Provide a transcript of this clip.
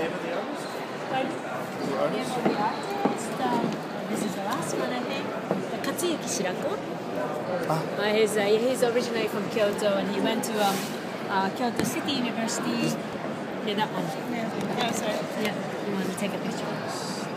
name of the artist? Pardon? The The name artist? of the artist, this is the last one, I think. Katsuyuki Shirako. He's originally from Kyoto, and he went to Kyoto City University. Yeah, that one. Yeah, sorry. Yeah, you want to take a picture?